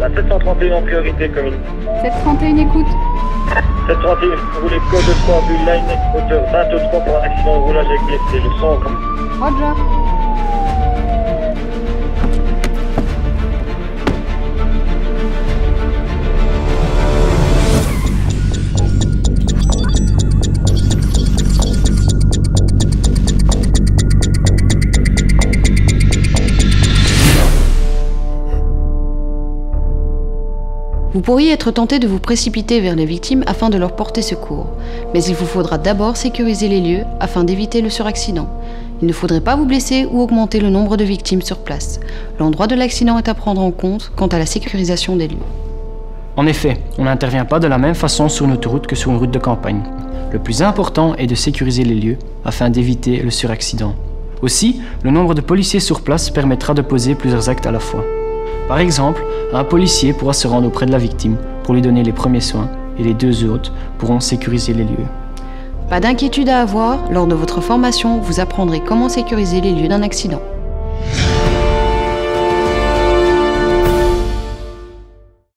La 731 en priorité commune. 731 écoute. 731, vous voulez code 3, bulle line, hauteur 23 pour un accident de roulage avec blessé, le 100. Roger. Vous pourriez être tenté de vous précipiter vers les victimes afin de leur porter secours, mais il vous faudra d'abord sécuriser les lieux afin d'éviter le suraccident. Il ne faudrait pas vous blesser ou augmenter le nombre de victimes sur place. L'endroit de l'accident est à prendre en compte quant à la sécurisation des lieux. En effet, on n'intervient pas de la même façon sur une autoroute que sur une route de campagne. Le plus important est de sécuriser les lieux afin d'éviter le suraccident. Aussi, le nombre de policiers sur place permettra de poser plusieurs actes à la fois. Par exemple, un policier pourra se rendre auprès de la victime pour lui donner les premiers soins et les deux autres pourront sécuriser les lieux. Pas d'inquiétude à avoir, lors de votre formation, vous apprendrez comment sécuriser les lieux d'un accident.